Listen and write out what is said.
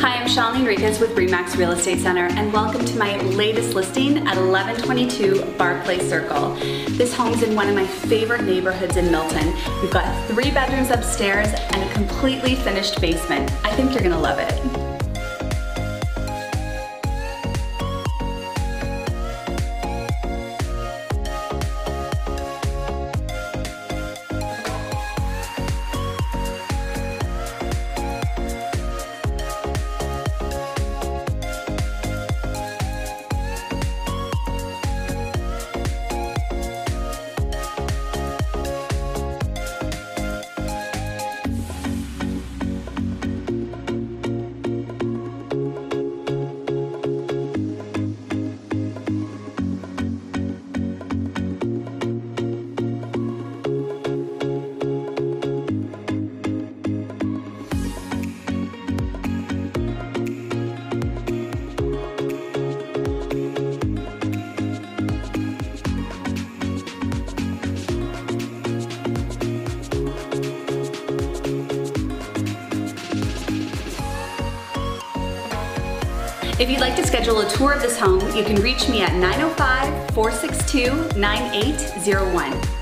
Hi, I'm Shawn Enriquez with Remax Real Estate Center, and welcome to my latest listing at 1122 Barclay Circle. This home's in one of my favorite neighborhoods in Milton. We've got 3 bedrooms upstairs and a completely finished basement. I think you're gonna love it. If you'd like to schedule a tour of this home, you can reach me at 905-462-9801.